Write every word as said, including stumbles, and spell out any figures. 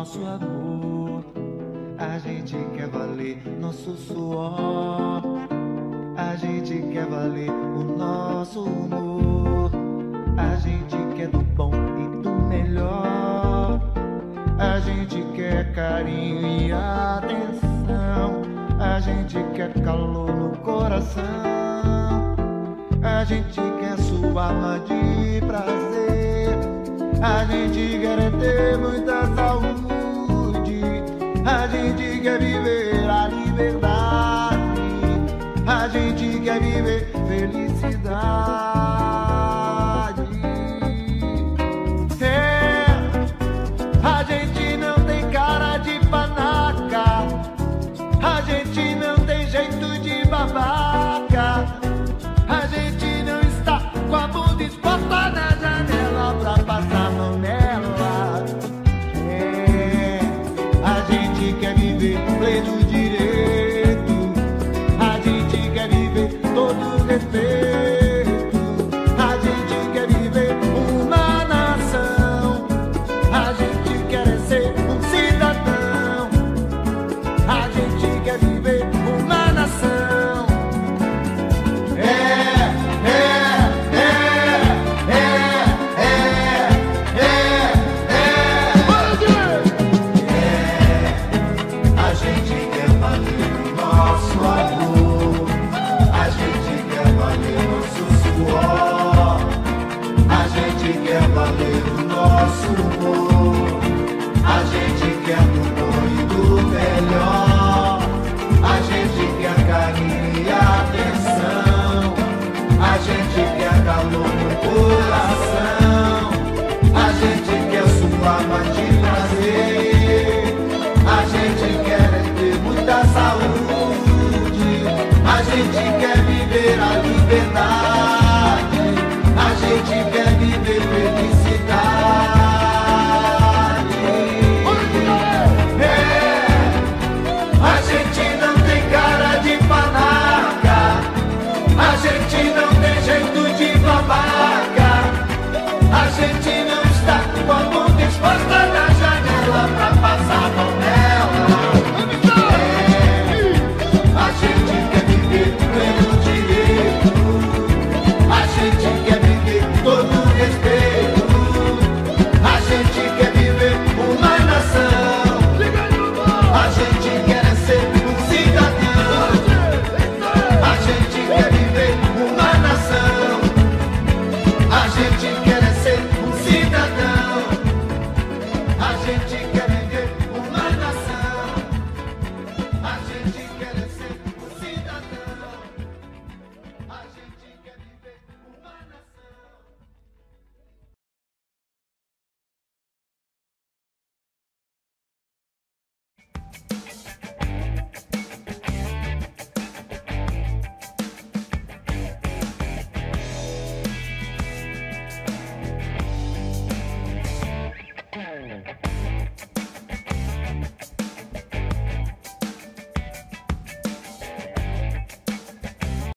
nosso amor. A gente quer valer nosso suor. A gente quer valer o nosso humor. A gente quer do bom e do melhor. A gente quer carinho e atenção. A gente quer calor no coração. A gente quer sua alma de prazer. A gente quer ter muita saúde. A gente quer viver a liberdade. A gente quer viver felicidade. É, a gente não tem cara de panaca. A gente não tem jeito de babaca. A gente não está com a bunda exposta na janela pra passar a mão nela. É, a gente quer viver pleno direito. A gente quer viver todo respeito. A gente quer viver uma nação. A gente quer ser um cidadão. A gente quer viver uma nação. É, é, é, é, é, é, é. A gente quer valer o nosso amor. A gente quer valer nosso suor. A gente quer valer o nosso humor. A gente quer do bom e do melhor. A gente quer carinho e atenção. A gente quer calor no coração. A gente quer sua alma de prazer. A gente quer ter muita saúde. A gente quer viver a liberdade. A gente quer viver felicidade. É, a gente não tem cara de panaca. A gente não tem jeito de babaca. A gente não está com a bunda exposta na janela pra passar a mão nela. É, a gente quer viver pleno direito. A gente quer viver todo respeito. A gente quer viver uma nação. A gente quer ser um cidadão. A gente quer viver uma nação. A gente